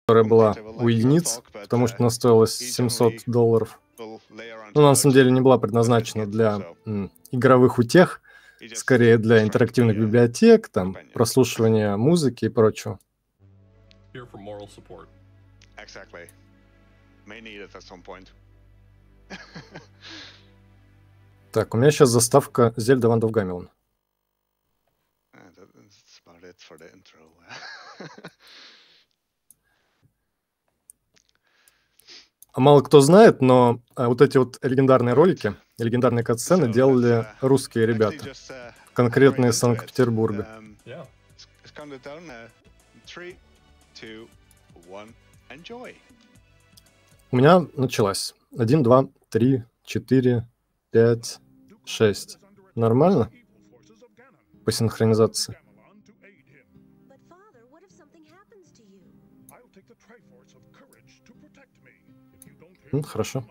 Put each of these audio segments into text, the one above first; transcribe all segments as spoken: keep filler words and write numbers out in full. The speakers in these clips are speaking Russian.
которая была у единиц, потому что она стоила семьсот долларов. Но на самом деле не была предназначена для м, игровых утех, скорее для интерактивных библиотек, там, прослушивания музыки и прочего. Так, у меня сейчас заставка Зельда Wand of Gamelon. А мало кто знает, но а, вот эти вот легендарные ролики, легендарные катсцены делали русские ребята, конкретно из Санкт-Петербурга. У меня началась. Один, два, три, четыре, пять, шесть. Нормально? По синхронизации. Ну, хорошо.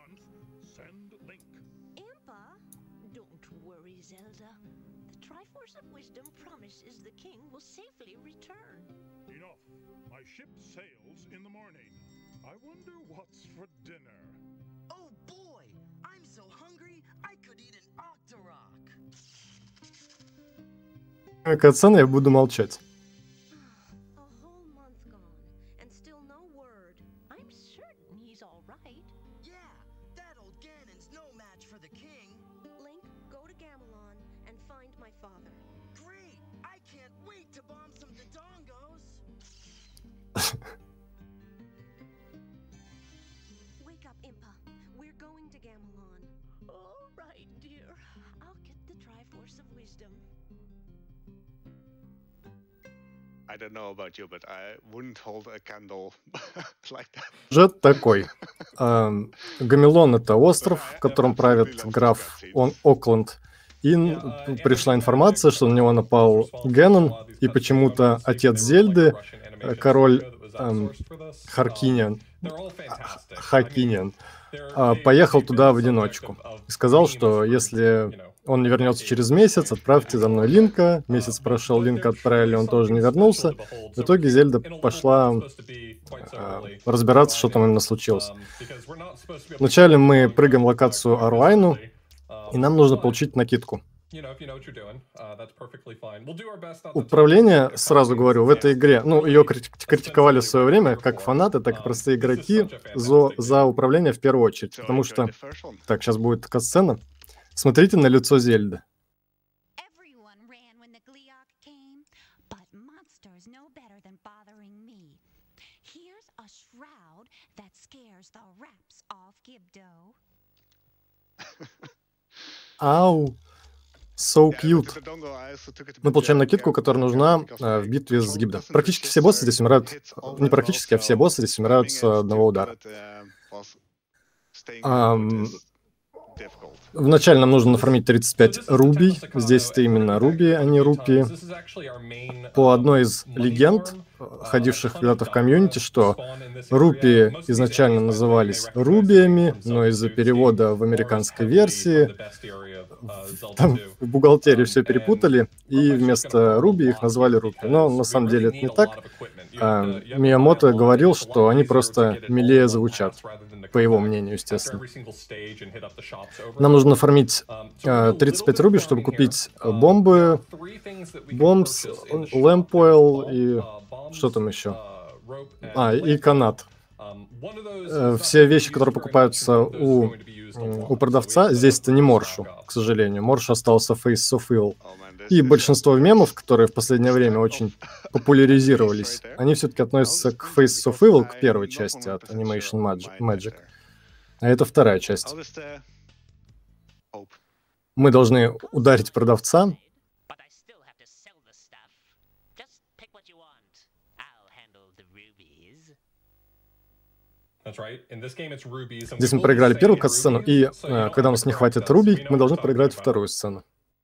Катсцены я буду молчать. Сюжет такой. Эм, Гамелон — это остров, в котором правит граф он, Окленд. И пришла информация, что на него напал Генон, и почему-то отец Зельды, король эм, Харкиниан, Хакиниан, э, поехал туда в одиночку. И сказал, что если он не вернется через месяц, отправьте за мной Линка. Месяц прошел, Линка отправили, он тоже не вернулся. В итоге Зельда пошла э, разбираться, что там именно случилось. Вначале мы прыгаем в локацию Аруайну, и нам нужно получить накидку. Управление, сразу говорю, в этой игре, ну, ее критиковали в свое время, как фанаты, так и простые игроки, за, за управление в первую очередь. Потому что... Так, сейчас будет катсцена. Смотрите на лицо Зельды. Ау! So cute. Мы получаем накидку, которая нужна э, в битве с Гибдо. Практически все боссы здесь умирают... Не практически, а все боссы здесь умирают с одного удара. Um, Вначале нам нужно нафармить тридцать пять рубий. Здесь это именно рубии, а не рупии. По одной из легенд, ходивших когда-то в комьюнити, что рупии изначально назывались рубиями, но из-за перевода в американской версии там в бухгалтерии все перепутали, и вместо рубий их назвали рупии. Но на самом деле это не так. А, Миямото говорил, что они просто милее звучат, по его мнению, естественно. Нам нужно нафармить а, тридцать пять рубий, чтобы купить бомбы, бомбс, лэмпойл и что там еще? А, и канат. Все вещи, которые покупаются у, у продавца, здесь это не Моршу, к сожалению. Моршу остался Face of Evil. И большинство мемов, которые в последнее время очень популяризировались, они все-таки относятся к Face of Evil, к первой части от Animation Magic. А это вторая часть. Мы должны ударить продавца. Здесь мы проиграли первую катсцену, и э, когда у нас не хватит рубий, мы должны проиграть вторую сцену.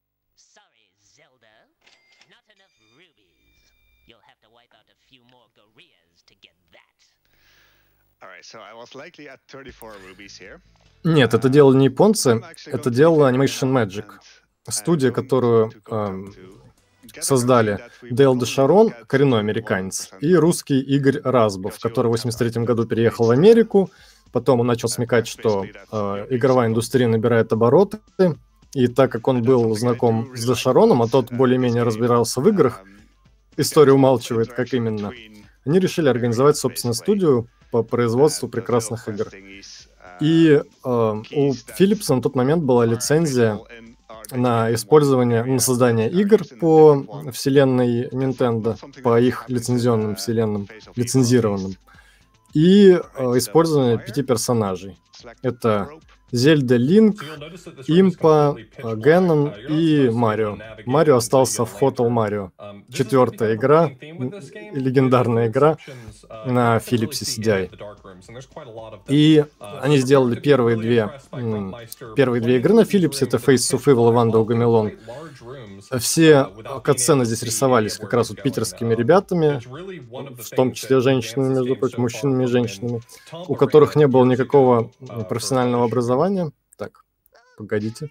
Нет, это делали не японцы, это делала Animation Magic. Студия, которую... Эм, создали Дейл де Шарон, коренной американец, и русский Игорь Разбов, который в восемьдесят третьем году переехал в Америку. Потом он начал смекать, что э, игровая индустрия набирает обороты. И так как он был знаком с де Шароном, а тот более-менее разбирался в играх, история умалчивает, как именно, они решили организовать собственную студию по производству прекрасных игр. И э, у Philips на тот момент была лицензия на использование, на создание игр по вселенной Nintendo, по их лицензионным вселенным, лицензированным, и э, использование пяти персонажей. Это Зельда, Линк, Импа, Геннон и Марио. Марио остался в Hotel Mario. Четвертая игра, легендарная игра на Philips си ди ай. И они сделали первые две, первые две игры на Philips. Это Face of Evil и Wanda Угамелон. Все катсцены здесь рисовались как раз вот питерскими ребятами, в том числе женщинами, между прочим, мужчинами и женщинами, у которых не было никакого профессионального образования. Так, погодите.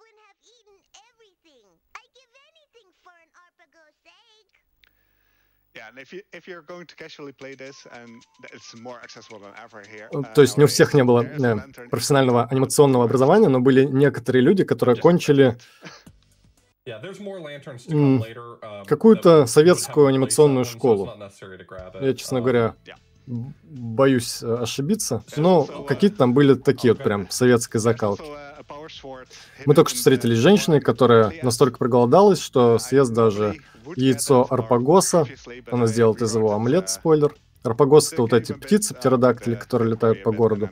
То есть не у всех не было э, профессионального анимационного образования, но были некоторые люди, которые окончили какую-то советскую анимационную школу. Я, честно говоря, боюсь ошибиться, но какие-то там были такие вот прям советской закалки. Мы только что встретились с женщиной, которая настолько проголодалась, что съест даже яйцо арпагоса. Она сделала из его омлет, спойлер. Арпагос — это вот эти птицы, птеродактили, которые летают по городу.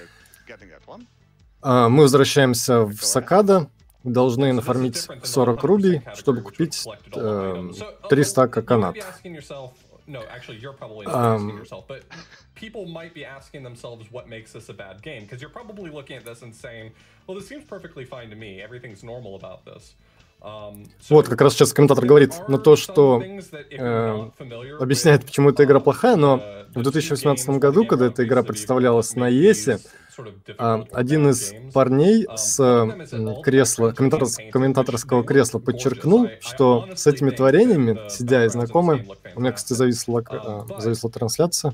Мы возвращаемся в Сакадо. Должны нафармить сорок рубий, чтобы купить э, три стака канатов. No, actually, you're probably asking yourself, but people might be asking themselves what makes this a bad game, because you're probably looking at this and saying, well, this seems perfectly fine to me, everything's normal about this. Um, so вот, как раз сейчас комментатор говорит на то, что э, объясняет, почему эта игра плохая, но в две тысячи восемнадцатом году, когда эта игра представлялась на и эс, один из парней с кресла, комментатор- комментаторского кресла подчеркнул, что с этими творениями, сидя и знакомы, у меня, кстати, зависла, зависла трансляция.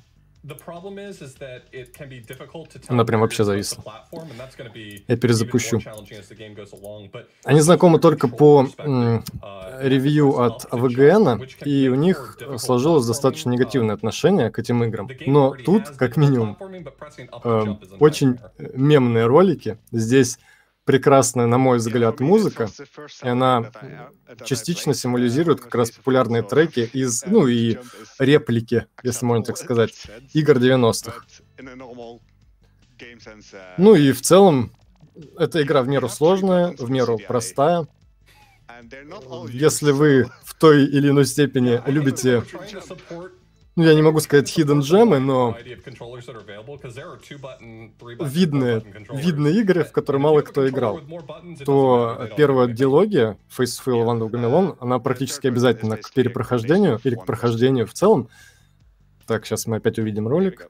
Она прям вообще зависла. Я перезапущу. Они знакомы только по м, ревью от а вэ гэ эн, и у них сложилось достаточно негативное отношение к этим играм. Но тут, как минимум, э, очень мемные ролики. Здесь прекрасная, на мой взгляд, музыка, и она частично символизирует как раз популярные треки из, ну и реплики, если можно так сказать, игр девяностых. Ну и в целом, эта игра в меру сложная, в меру простая. Если вы в той или иной степени любите... Ну, я не могу сказать hidden gem'ы, но видные, видные игры, в которые мало кто играл, то первая диалогия Face of Evil и Wanda Угамелон, она практически обязательна к перепрохождению или к прохождению в целом. Так, сейчас мы опять увидим ролик.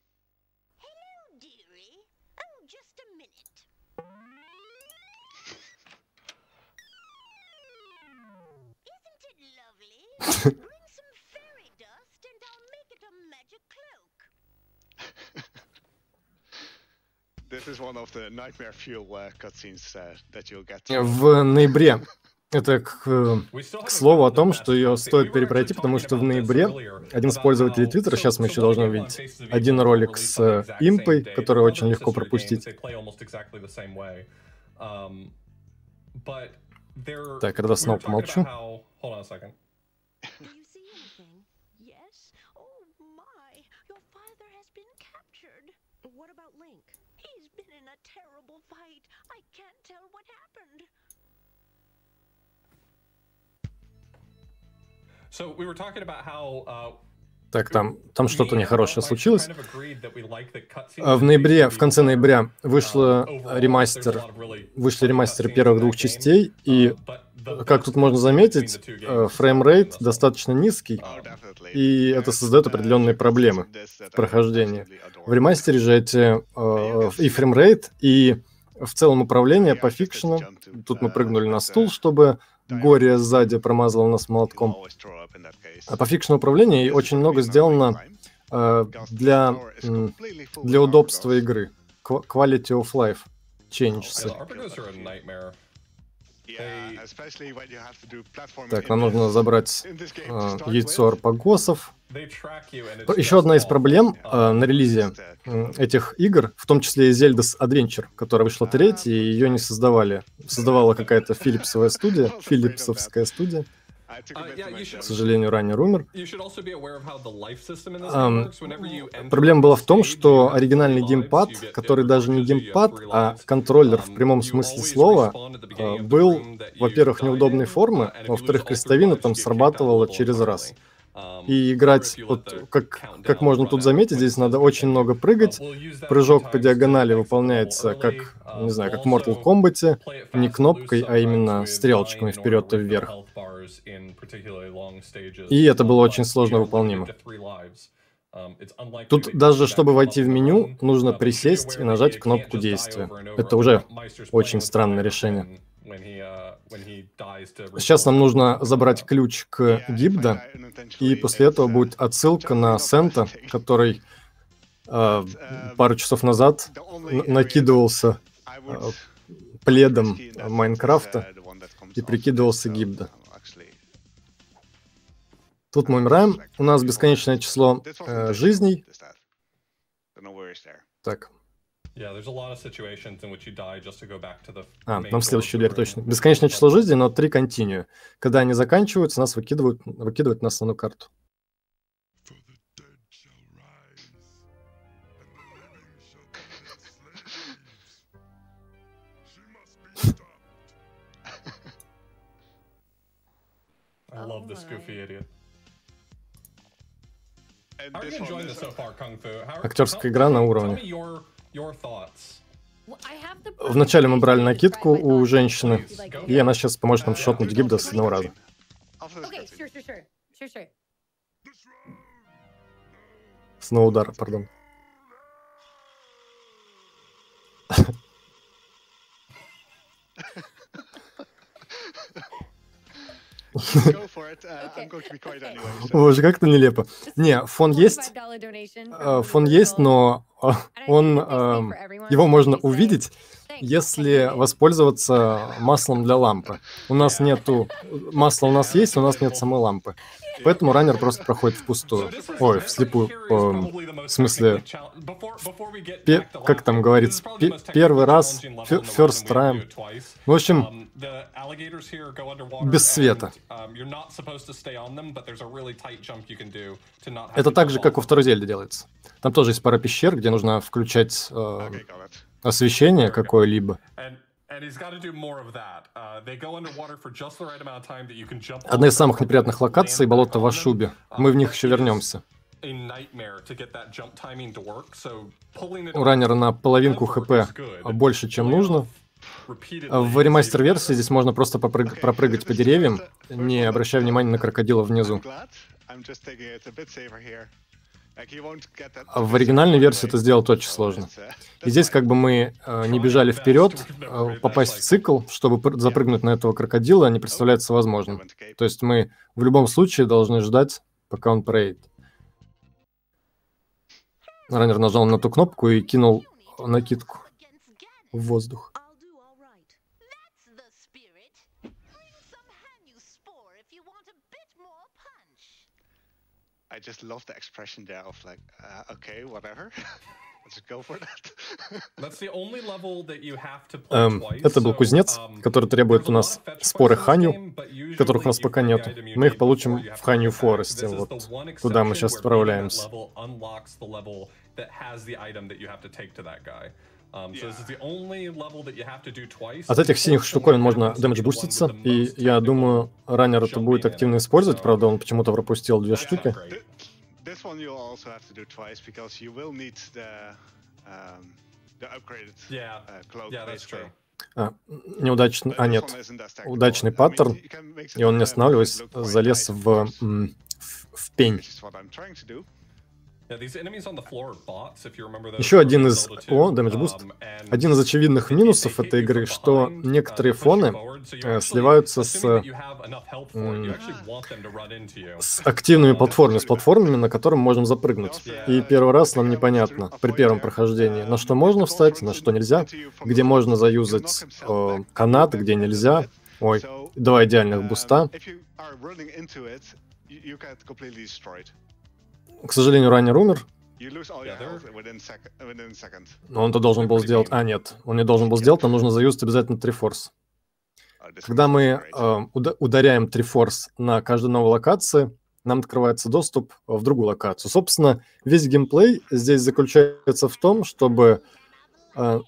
В ноябре, это к, к слову о том, что ее стоит перепройти, потому что в ноябре один из пользователей Твиттера, сейчас мы еще должны увидеть один ролик с импой, который очень легко пропустить. Так, когда снова помолчу. Так, там, там что-то нехорошее случилось. В ноябре, в конце ноября вышла ремастер, вышли ремастеры первых двух частей, и, как тут можно заметить, фреймрейт достаточно низкий, и это создает определенные проблемы в прохождении. В ремастере же эти и фреймрейт, и в целом управление по фикшену. Тут мы прыгнули на стул, чтобы горе сзади промазало нас молотком. А по фикшному управлению очень много сделано э, для, для удобства игры. Quality of life changes. Так, нам нужно забрать э, яйцо арпагосов. Еще одна из проблем э, на релизе э, этих игр, в том числе и Zelda's Adventure, которая вышла третьей, и ее не создавали. Создавала какая-то филипсовая студия, филипсовская студия. К сожалению, ранее умер. Um, проблема была в том, что оригинальный геймпад, который даже не геймпад, а контроллер в прямом смысле слова, был, во-первых, неудобной формы, во-вторых, крестовина там срабатывала через раз. И играть, вот как, как можно тут заметить, здесь надо очень много прыгать. Прыжок по диагонали выполняется как, не знаю, как в Mortal Kombat, не кнопкой, а именно стрелочками вперед и вверх. И это было очень сложно выполнимо. Тут даже, чтобы войти в меню, нужно присесть и нажать кнопку действия. Это уже очень странное решение. Сейчас нам нужно забрать ключ к Гибда, и после этого будет отсылка на Сента, который э, пару часов назад накидывался э, пледом Майнкрафта и прикидывался Гибда. Тут мы умираем. У нас бесконечное число э, жизней. Так. А, нам в следующую дверь точно. Бесконечное число жизней, но три континью. Когда они заканчиваются, нас выкидывают, выкидывают на основную карту. I love this goofy idiot. How are you enjoying this so far, Kung Fu? Актерская игра на уровне. Вначале мы брали накидку у женщины, и она сейчас поможет нам шотнуть Гибда с одного раза. Снова удар, пардон. Боже, как это нелепо. Не, фон есть, фон есть, но он, его можно увидеть, если воспользоваться маслом для лампы. У нас нету, масло у нас есть, но у нас нет самой лампы. Поэтому раннер просто проходит впустую. Ой, вслепую. В смысле, пе, как там говорится, пе, первый раз, first time. В общем, без света. Это так же, как во второй Зельде делается. Там тоже есть пара пещер, где нужно включать э, освещение какое-либо. Одна из самых неприятных локаций — болото в Ашубе. Мы в них еще вернемся. У раннера на половинку хп больше, чем нужно. В ремастер-версии здесь можно просто попрыг... пропрыгать по деревьям, не обращая внимания на крокодила внизу. В оригинальной версии это сделать очень сложно. И здесь как бы мы э, не бежали вперед, э, попасть в цикл, чтобы запрыгнуть на этого крокодила, не представляется возможным. То есть мы в любом случае должны ждать, пока он проедет. Раннер нажал на ту кнопку и кинул накидку в воздух. I just love the expression there of like, uh, okay, whatever. Let's go for that. That's the only level that you have to play um, twice. Это был кузнец, который требует у нас споры Ханью, которых у нас пока нет. Мы их получим в Ханью Форесте, вот туда мы сейчас отправляемся. От этих синих штуковин можно дэмэдж буститься, и я думаю, раннер это будет активно использовать, правда, он почему-то пропустил две штуки. А, неудачный, а нет, удачный паттерн, и он, не останавливаясь, залез в, в, в пень. Еще один из... О, Damage Boost. Один из очевидных минусов этой игры, что некоторые фоны э, сливаются с, э, с активными платформами, с платформами, на которых можем запрыгнуть. И первый раз нам непонятно при первом прохождении, на что можно встать, на что нельзя, где можно заюзать э, канат, где нельзя. Ой, два идеальных буста. К сожалению, раннер умер. Но он-то должен был сделать... А, нет, он не должен был сделать, нам нужно заюзать обязательно Трифорс. Когда мы э, ударяем Трифорс на каждой новой локации, нам открывается доступ в другую локацию. Собственно, весь геймплей здесь заключается в том, чтобы... Э,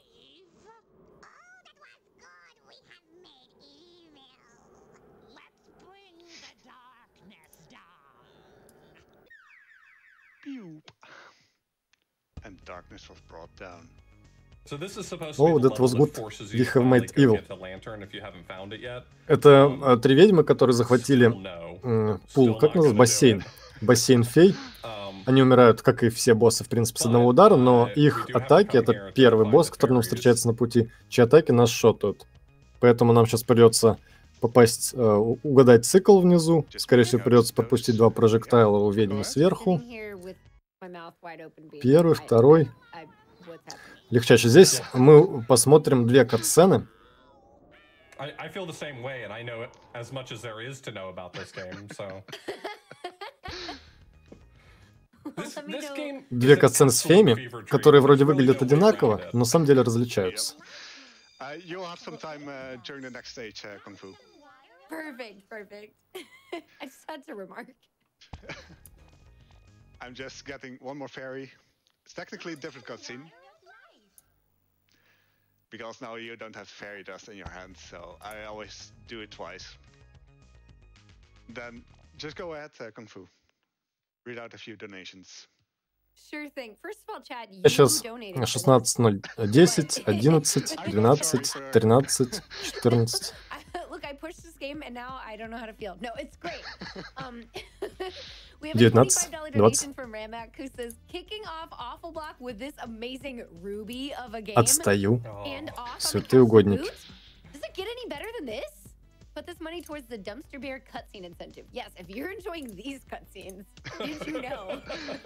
Oh, that was good. We have made evil. Это э, три ведьмы, которые захватили э, пул, как называется, бассейн. Бассейн фей. Они умирают, как и все боссы, в принципе, с одного удара, но их атаки, это первый босс, который нам встречается на пути, чьи атаки нас шотают. Поэтому нам сейчас придется попасть, э, угадать цикл внизу. Скорее всего, придется пропустить два прожектайла у ведьмы сверху. Первый, второй. Легчайше. Здесь мы посмотрим две катсцены. Две катсцены с феями, которые вроде выглядят одинаково, но на самом деле различаются. I'm just getting one more fairy. It's technically a different cutscene. Because now you don't have fairy dust in your hand, so I always do it twice. Then just go ahead, uh, Kung Fu. Read out a few donations. Sure thing. First of all, Chad, you сейчас шестнадцать ноль десять, одиннадцать, двенадцать, тринадцать, четырнадцать. Look, I pushed this game and now I don't know how to feel. No, it's great. Um, we have a девятнадцать, twenty-five dollar двадцать. donation from Ramak who says, kicking off Awful Block with this amazing ruby of a game. Отстаю. And off on the Святые Castle угодники. Boots? Does it get any better than this? Put this money towards the Dumpster Bear cutscene incentive. Yes, if you're enjoying these cutscenes, did you know?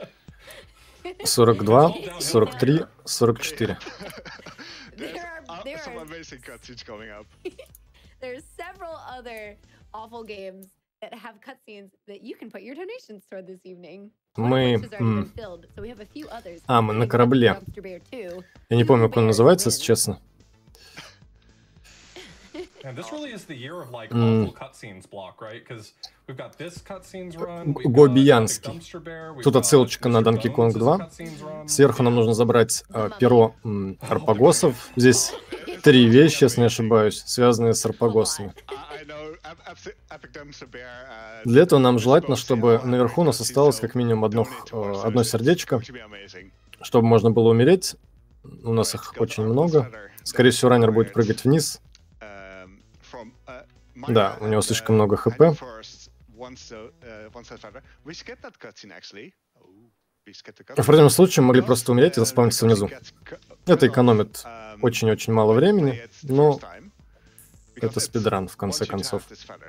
сорок два, сорок три, сорок четыре. There are, there Some are, amazing cutscenes coming up. there's several other awful games that have cutscenes that you can put your donations toward this evening. Мы... One of which has already м, been filled, so we have a few others. А, мы на including корабле. Dumpster Bear two. Я не помню, как он называется, если честно. And this really is the year of like awful cutscenes block, right? Because we've got this cutscenes run, we've got Гобиянский. Dumpster Bear, we've Тут got отсылочка на Mister Donkey Bones' Kong два. cutscenes run. Сверху нам нужно забрать э, перо м, арпагосов. Здесь три вещи, если не ошибаюсь, связанные с арпагосами. I know Epic Epic Dumpster Bear. Uh, Для этого нам желательно, чтобы наверху у нас осталось как минимум одно, э, одно сердечко, which would be amazing. чтобы можно было умереть. У нас их очень много. Скорее всего, раннер будет прыгать вниз. Um, from, uh, Да, Maya у него and, слишком uh, много хп. Andy Forrest once, uh, once that father. We skipped that cutscene actually. Oh, we skipped the cutscene. В противном случае мы могли просто умереть и заспавниться внизу. Это экономит очень-очень мало времени, но это спидран, в конце концов.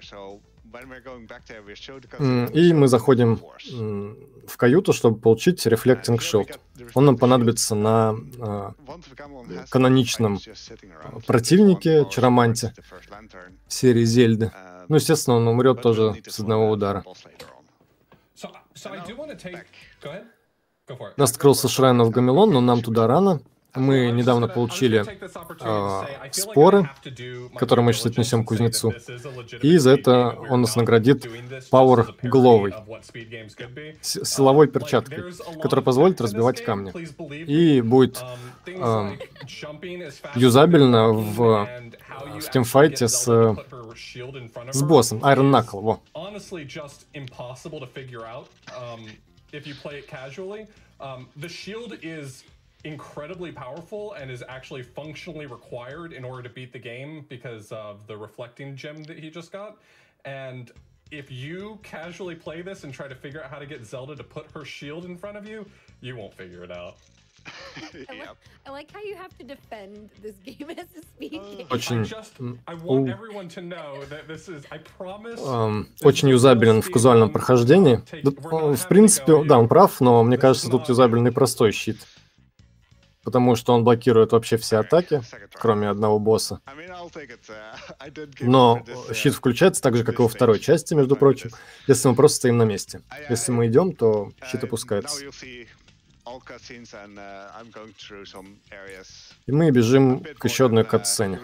М, И мы заходим м, в каюту, чтобы получить Reflecting Shield. Он нам понадобится на э, каноничном противнике, Чароманте, серии Зельды. Ну, естественно, он умрет тоже с одного удара. So, so I do want to take. Go ahead. Go for it. У нас открылся Шрайн в Гамелон, но нам туда рано. Мы недавно получили э, споры, которые мы сейчас отнесем к кузнецу. И за это он нас наградит Power Glove, с- силовой перчаткой, которая позволит разбивать камни. И будет э, юзабельно в, в тимфайте с, с боссом. Iron Knuckle, во. Honestly, just impossible to figure out um, if you play it casually. Um, the shield is incredibly powerful and is actually functionally required in order to beat the game because of the reflecting gem that he just got. And if you casually play this and try to figure out how to get Zelda to put her shield in front of you, you won't figure it out. I, like, I like how you have to defend this game as a speed game. Очень, очень юзабелен в казуальном прохождении. В принципе, да, он прав, но мне кажется, тут юзабельный простой щит. Потому что он блокирует вообще все атаки, кроме одного босса. Но щит включается так же, как и во второй части, между прочим, если мы просто стоим на месте. Если мы идем, то щит опускается. И мы бежим к еще одной катсцене.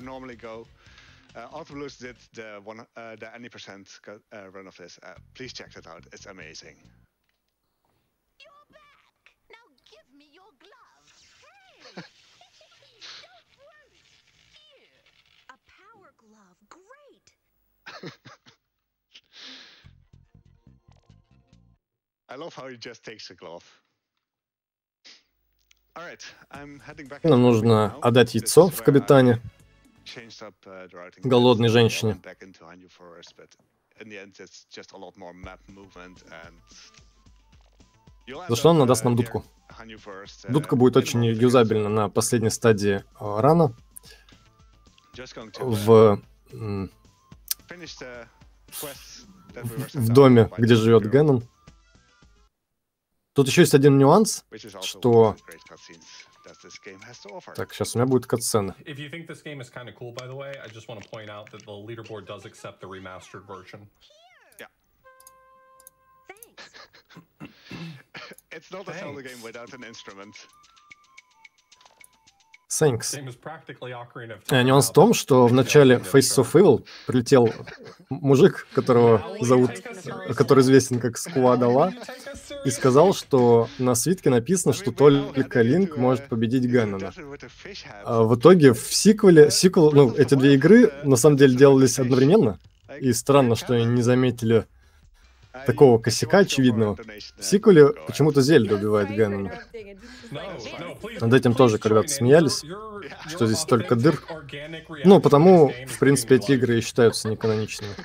I love how he just takes the glove. Нам нужно отдать яйцо в Кабитане голодной женщине. За что он надаст нам дудку? Дудка будет очень юзабельна на последней стадии рана. В, в доме, где живет Гэнон. Тут еще есть один нюанс, что... Так, сейчас у меня будет катсцена. Thanks. Нюанс в том, что в начале Faces of Evil прилетел мужик, которого зовут, который известен как Скуадала, и сказал, что на свитке написано, что только Линк может победить Гэнона. А в итоге в сиквеле, сиквел, ну, эти две игры на самом деле делались одновременно, и странно, что они не заметили такого косяка очевидного. В сиквеле почему-то Зельда убивает Гэнона. Над этим тоже когда-то смеялись, что здесь столько дыр. Ну, потому, в принципе, эти игры и считаются неканоничными.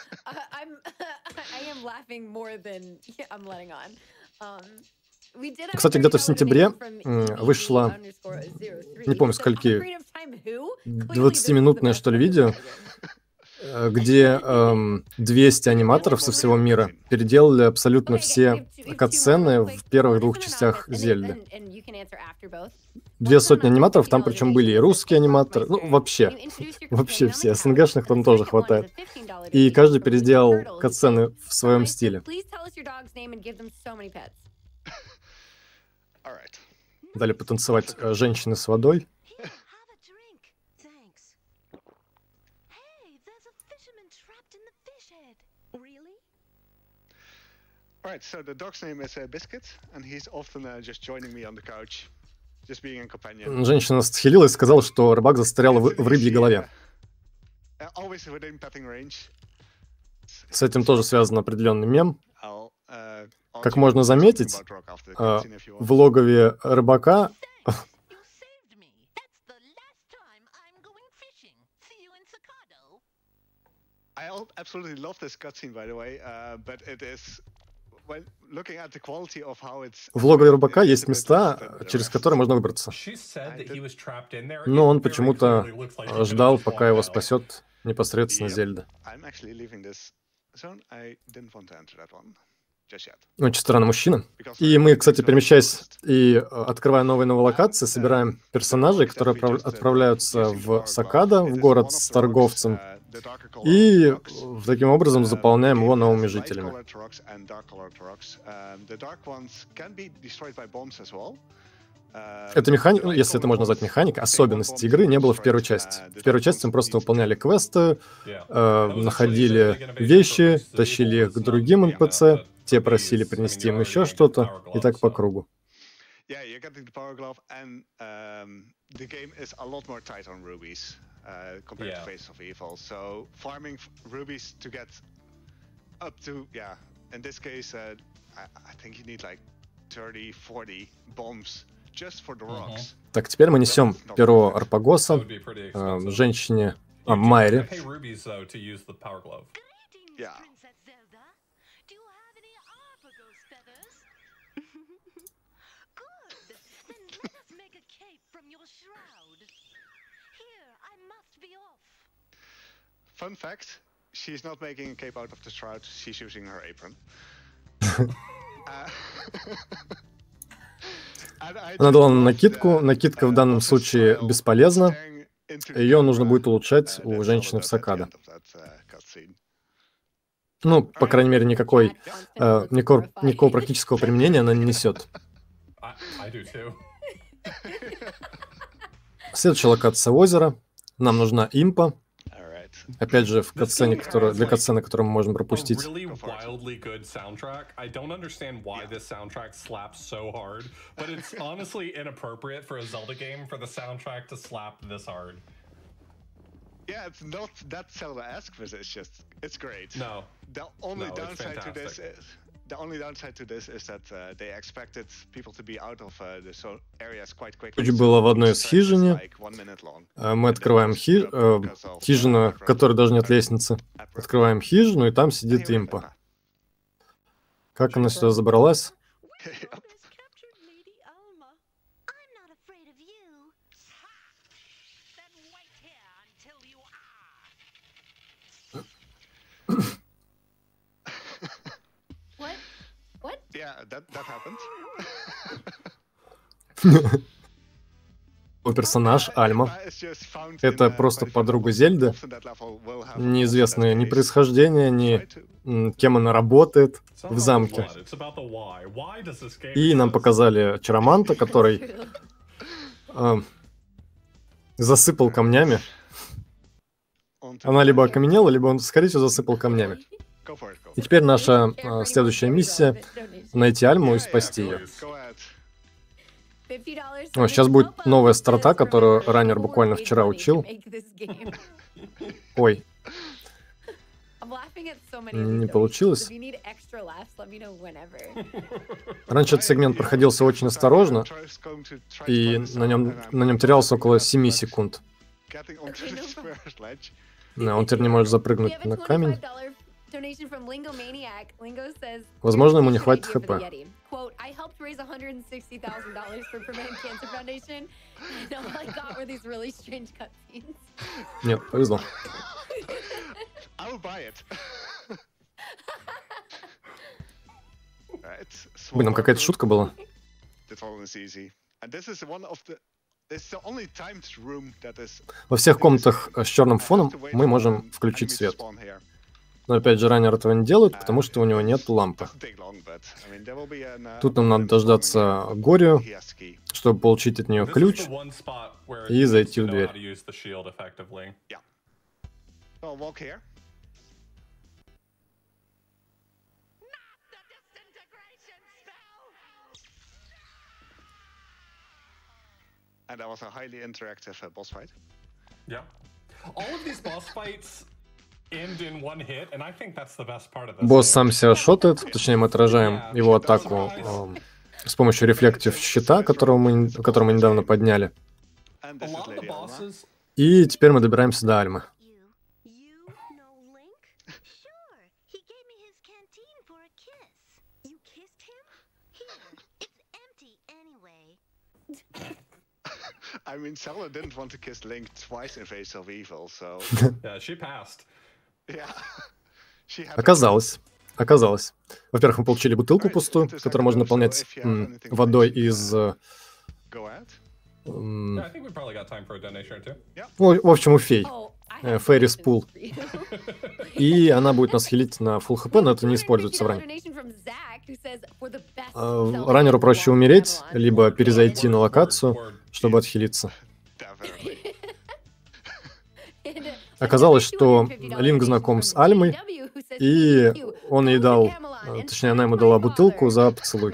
Кстати, где-то в сентябре вышло, не помню скольки, двадцатиминутное, что ли, видео, где эм, двести аниматоров со всего мира переделали абсолютно все катсцены в первых двух частях Зельды. Две сотни аниматоров, там причем были и русские аниматоры, ну вообще, вообще все, СНГшных там тоже хватает. И каждый переделал катсцены в своем стиле. Дали потанцевать женщины с водой. Alright, so the dog's name is uh, Biscuit, and he's often uh, just joining me on the couch, just being a companion. Женщина схилилась и сказала, что рыбак застрял в, в рыбьей голове. Always within petting range. С этим тоже связан определенный мем. Как можно заметить, в логове рыбака I absolutely love this cutscene, by the way, uh, but it is when looking at the quality of how it's. В логове рыбака есть места, через которые можно выбраться. Но он почему-то ждал, пока его спасет непосредственно Зельда. Очень странный мужчина. И мы, кстати, перемещаясь и открывая новые новые локации, собираем персонажей, которые отправляются в Сакада, в город с торговцем, и таким образом заполняем его новыми жителями. Это механика, ну, если это можно назвать механикой, особенности игры не было в первой части. В первой части мы просто выполняли квесты, э, находили вещи, тащили их к другим эн пи си, те просили принести им еще что-то, и так по кругу. Uh, compared yeah. to Faces of Evil, so farming rubies to get up to, yeah, in this case, uh, I, I think you need like thirty, forty bombs just for the rocks. Так, теперь мы несем перо Арпагоса э, женщине, а, Майре. Yeah. fun fact, she's not making a cape out of the shroud, she's using her apron. Она дала нам накидку. Накидка в данном случае бесполезна. Ее нужно будет улучшать у женщины в Сакада. Ну, по крайней мере, никакой, э, никакого, никакого практического применения она не несет. Следующая локация озера. Нам нужна импа. Опять же, в катсцене, который, для катсцены, которую мы можем пропустить. Yeah, it's not that Zelda-esque, but it's just, it's great. No. The only no, downside to this is, the only downside to this is that uh, they expected people to be out of uh, the so areas quite quickly. Чуть было в одной из хижине. Мы открываем хи... э, хижину, которая даже нет лестницы. Открываем хижину, и там сидит импа. Как она сюда забралась? Yeah, that, that happened. Персонаж Альма. Это просто подруга Зельды. Неизвестное ни происхождение, ни кем она работает в замке. И нам показали Чароманта, который э, засыпал камнями. Она либо окаменела, либо он, скорее всего, засыпал камнями. И теперь наша э, следующая миссия — найти Альму и спасти ее. О, сейчас будет новая страта, которую Раннер буквально вчера учил. Ой. Не получилось. Раньше этот сегмент проходился очень осторожно, и на нем, на нем терялось около семи секунд. Да, он теперь не может запрыгнуть на камень. Возможно, ему не хватит хп. Нет, повезло. Блин, там какая-то шутка была. Во всех комнатах с черным фоном мы можем включить свет. Но опять же, Раннер этого не делает, потому что у него нет лампы. Тут нам надо дождаться Горию, чтобы получить от нее ключ и зайти в дверь. And that was a highly interactive uh, boss fight. Yeah. All of these boss fights end in one hit, and I think that's the best part of this. Босс сам себя шотает, точнее мы отражаем его атаку э, с помощью рефлектив щита, которого мы, который мы недавно подняли. И теперь мы добираемся до Альмы. I mean, Zelda didn't want to kiss Link twice in Face of Evil, so... Yeah, she passed. Yeah. She had... Оказалось. Оказалось. Во-первых, мы получили бутылку пустую, которую можно наполнять м, водой из... М, в, в общем, у фей. Фейрис Пул. И она будет нас хилить на фулл хп, но это не используется в ране. Раннеру проще умереть, либо перезайти на локацию, чтобы отхилиться. Оказалось, что Линк знаком с Альмой, и он ей дал, точнее, она ему дала бутылку за поцелуй.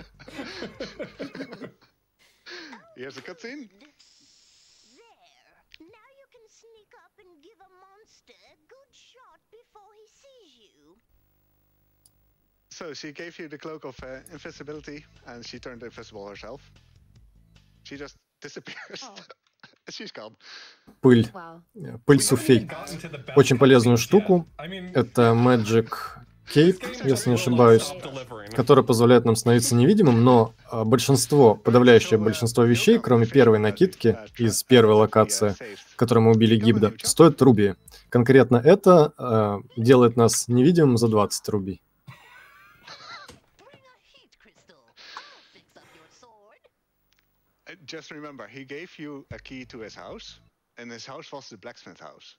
So she gave you the cloak of uh, invisibility, and she turned invisible herself. She just disappears. Oh. She's gone. Пыль. Пыль суфей. Очень полезную штуку. Это Magic кейп, если не ошибаюсь, который позволяет нам становиться невидимым, но а, большинство, подавляющее большинство вещей, кроме первой накидки из первой локации, в которой мы убили гибда, стоит руби. Конкретно это а, делает нас невидимым за двадцать рубий. Just remember, he gave you a key to his house, and his house was the blacksmith house.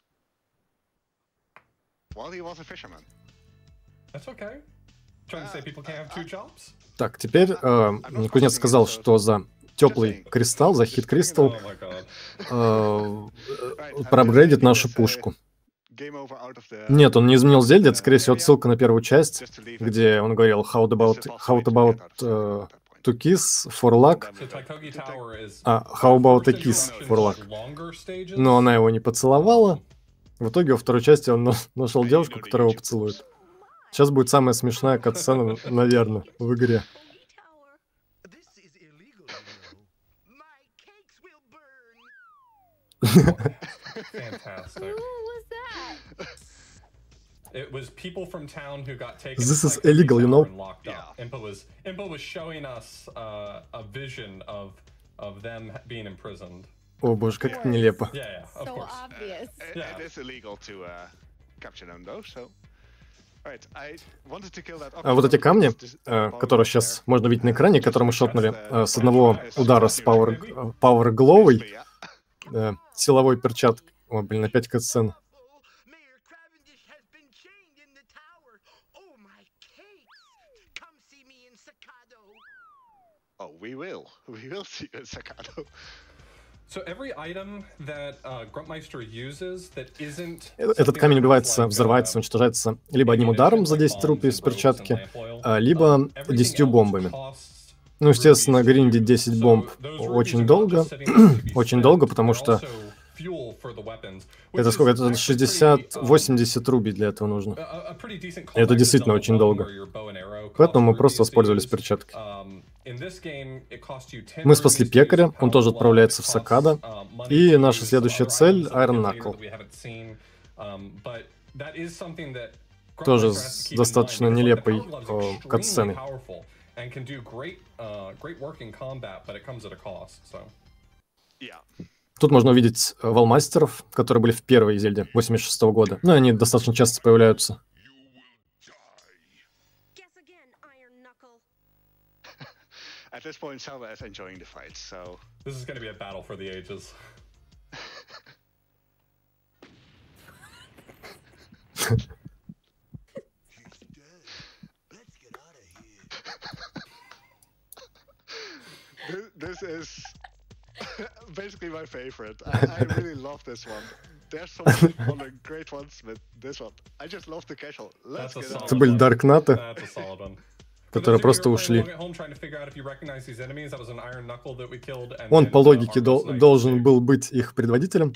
While he was a fisherman. That's okay. Trying to say people can't have two jobs? Так, теперь э, кузнец сказал, что за теплый кристалл, за хит кристалл, э, проапгрейдит нашу пушку. Нет, он не изменил Зельде, это, скорее всего, отсылка на первую часть, где он говорил how about, how about uh, to kiss for luck, а how about a kiss for luck. Но она его не поцеловала. В итоге во второй части он нашел девушку, которая его поцелует. Сейчас будет самая смешная катсцена, наверное, в игре. It was people from town who got taken. This is illegal, you know. Yeah. Impa was Impa was showing us uh, a vision of of them being imprisoned. О боже, как это нелепо. Yeah, yeah, of course. Uh, it, it is illegal to uh, capture them though, so. Right, I wanted to kill that. А вот эти камни, э, которые сейчас можно видеть на экране, которые мы шотнули э, с одного удара с Power, Power Glow'ой, э, силовой перчаткой. О, блин, опять катсцена. Oh, we will. We will see you in Sakado. So every item that uh, Gruntmeister uses that isn't. Этот камень убивается, взрывается, уничтожается либо одним ударом за десять рупий с перчатки, либо десятью бомбами. Ну, естественно, гриндить десять бомб очень долго, очень долго, потому что это сколько? Это шестьдесят-восемьдесят рубий для этого нужно. И это действительно очень долго. Поэтому мы просто воспользовались перчаткой. Мы спасли пекаря, он тоже отправляется в Сакадо. И наша следующая цель — Iron Knuckle. Тоже с достаточно нелепой э, катсценой. Тут можно увидеть валмастеров, которые были в первой Зельде восемьдесят шестого года. Ну, они достаточно часто появляются. At this point, Zelda is enjoying the fight, so. This is going to be a battle for the ages. This, this is basically my favorite. I, I really love this one. There's so many other great ones, but this one, I just love the casual. Let's get out. Это были Даркнаты, That's a solid one. которые просто ушли. Он по логике дол должен был быть их предводителем.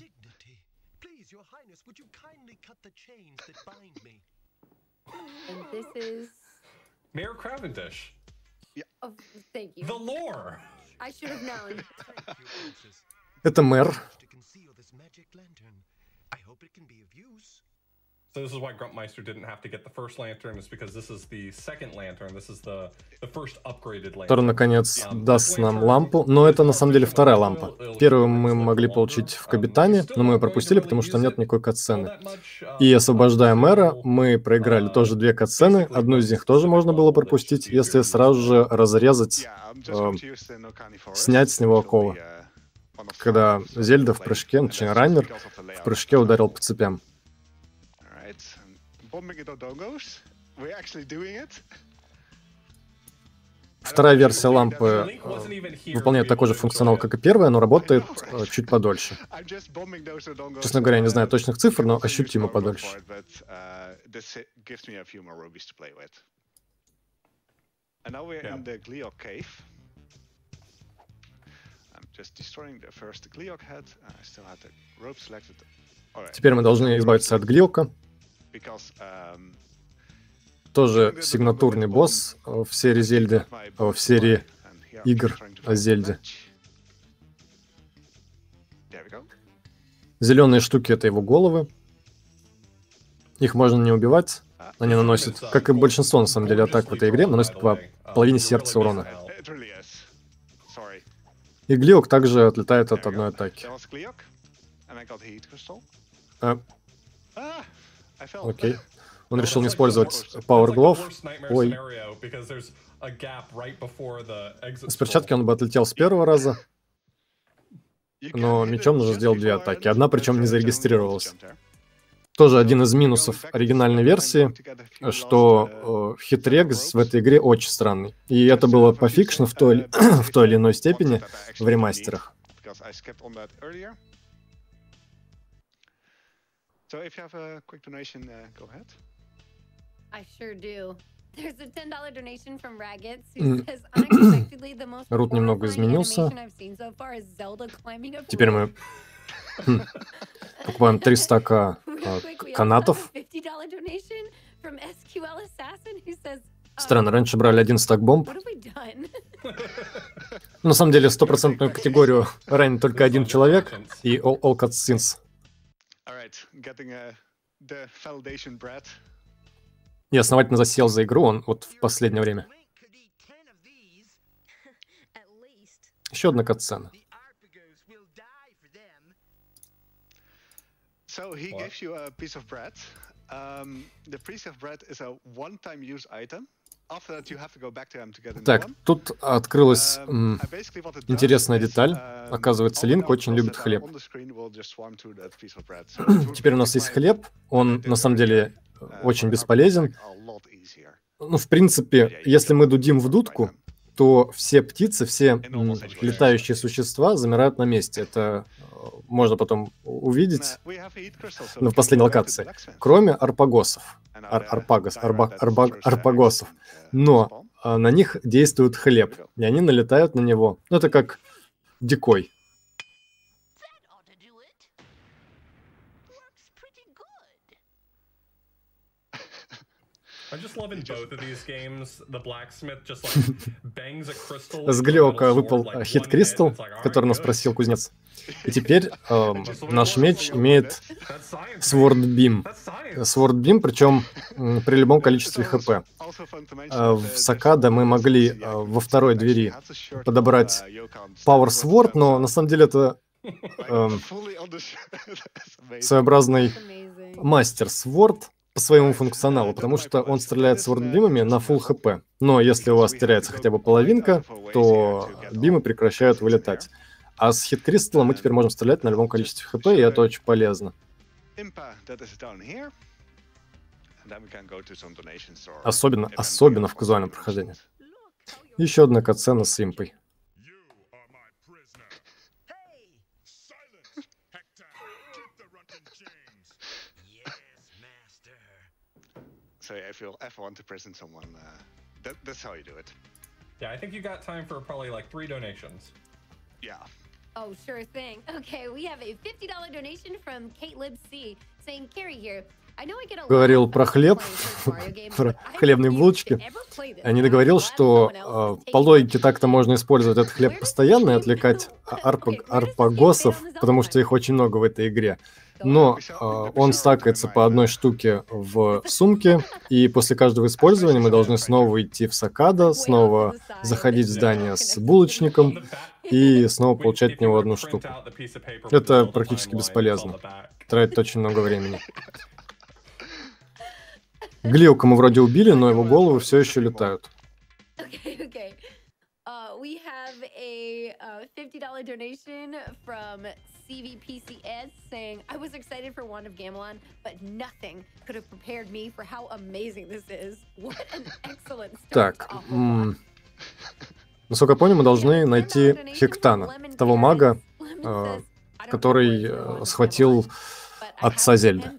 Mayor Cavendish. Oh, thank you. The lore. I should have known. Это мэр. So this is why Gruntmeister didn't have to get the first lantern, is because this is the second lantern. This is the the first upgraded lantern. Который, наконец, даст нам лампу. Но это, на самом деле, вторая лампа. Первую мы могли получить в Капитане, но мы ее пропустили, потому что нет никакой катсцены. И, освобождая мэра, мы проиграли тоже две катсцены. Одну из них тоже можно было пропустить, если сразу же разрезать, э, снять с него оковы. Когда Зельда в прыжке, точнее, Раймер в прыжке ударил по цепям. Вторая версия лампы э, выполняет такой же функционал, как и первая, но работает э, чуть подольше. Честно говоря, я не знаю точных цифр, но ощутимо подольше. Теперь мы должны избавиться от Глиока. Тоже сигнатурный босс в серии Зельды, в серии игр о Зельде. Зеленые штуки — это его головы. Их можно не убивать, Они наносят, как и большинство, на самом деле, атак в этой игре, наносят по половине сердца урона. И Глиок также отлетает от одной атаки. А. Окей. Он решил не использовать Power Glove. Ой. С перчатки он бы отлетел с первого раза. Но мечом нужно сделать две атаки. Одна, причем, не зарегистрировалась. Тоже один из минусов оригинальной версии, что э, хитрекс в этой игре очень странный. И это было пофикшено в той, в той или иной степени в ремастерах. Рут немного изменился. Теперь мы хм, покупаем три стака э, канатов. Странно, раньше брали один стак бомб. На самом деле, стопроцентную категорию ранит только один человек и all, all cutscenes. Я основательно засел за игру, он вот в последнее время. Еще одна катсцена. So he gives you a piece of bread. Um, the piece of bread is a one-time use item. After that, you have to go back to him to get a new one. Так, тут открылась м, интересная деталь. Оказывается, Линк очень любит хлеб. Теперь у нас есть хлеб. Он на самом деле очень бесполезен. Ну, в принципе, если мы дудим в дудку, то все птицы, все м, летающие существа замирают на месте. Это можно потом увидеть ну, в последней локации. Кроме арпагосов. Ар арпагос, арба арба арпагосов. Но а, на них действует хлеб. И они налетают на него. Ну, это как дикой. С Глиока выпал хит Кристалл, который нас просил кузнец. И теперь э, наш меч имеет Sword Beam. Sword Beam, причем э, при любом количестве хп. Э, в Сакада мы могли э, во второй двери подобрать Power Sword, но на самом деле это э, своеобразный мастер Sword по своему функционалу, потому что он стреляет сворд-бимами на full хп. Но если у вас теряется хотя бы половинка, то бимы прекращают вылетать. А с хит-кристаллом мы теперь можем стрелять на любом количестве хп, и это очень полезно. Особенно, особенно в казуальном прохождении. Еще одна катсцена с импой. So if you ever want to present someone, uh, that, that's how you do it. Yeah, I think you got time for probably like three donations. Yeah. Oh, sure thing. Okay, we have a fifty dollar donation from Kate Lib C saying, Carrie here. Говорил про хлеб, про хлебные булочки. Я не договорил, что э, по логике так-то можно использовать этот хлеб постоянно и отвлекать арпаг арпагосов, потому что их очень много в этой игре. Но э, он стакается по одной штуке в сумке, и после каждого использования мы должны снова идти в Сакада, снова заходить в здание с булочником и снова получать от него одну штуку. Это практически бесполезно. Тратит очень много времени. Глиока мы вроде убили, но его головы все еще летают. Okay, okay. Uh, we have a uh, fifty dollar donation from C V P C S saying, I was excited for Wand of Gamelon, but nothing could have prepared me for how amazing this is. What an excellent start. Так, насколько я понял, мы должны найти Хектана, того мага, э, который э, схватил отца Зельды.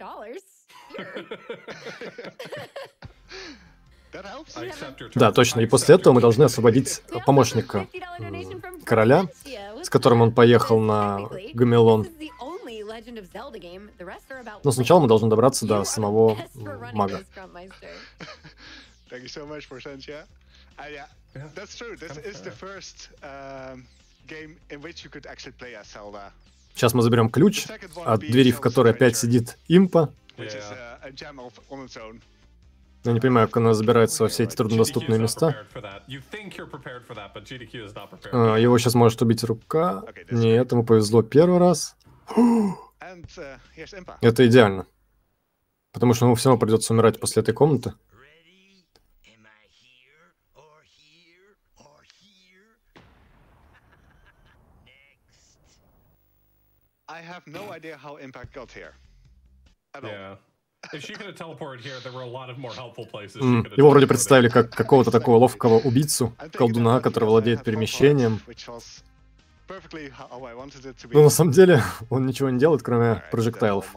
Да, точно. И после этого мы должны освободить помощника короля, с которым он поехал на Гамелон. Но сначала мы должны добраться до самого мага. Сейчас мы заберем ключ от двери, в которой опять сидит импа. Я не понимаю, как она забирается во все эти труднодоступные места. А, его сейчас может убить рука. Нет, ему повезло первый раз. Это идеально. Потому что ему все равно придется умирать после этой комнаты. Его вроде представили как какого-то такого ловкого убийцу, колдуна, который владеет перемещением. Но на самом деле он ничего не делает, кроме прожектайлов.